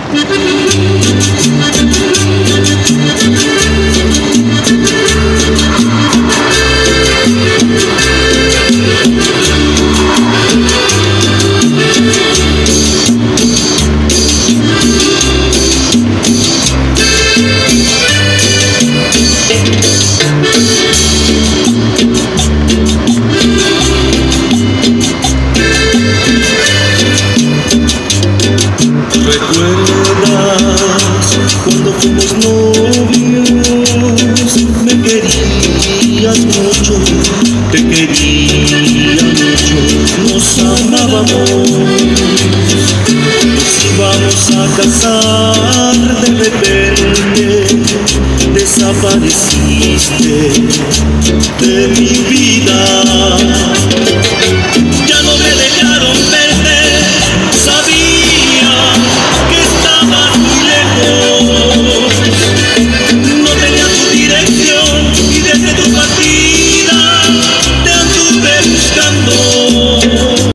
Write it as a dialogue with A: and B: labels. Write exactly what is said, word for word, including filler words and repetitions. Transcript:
A: ¿Recuerdas cuando fuimos novios? Me querías mucho, te quería mucho, nos amábamos, nos íbamos a casar, de repente desapareciste de mi vida.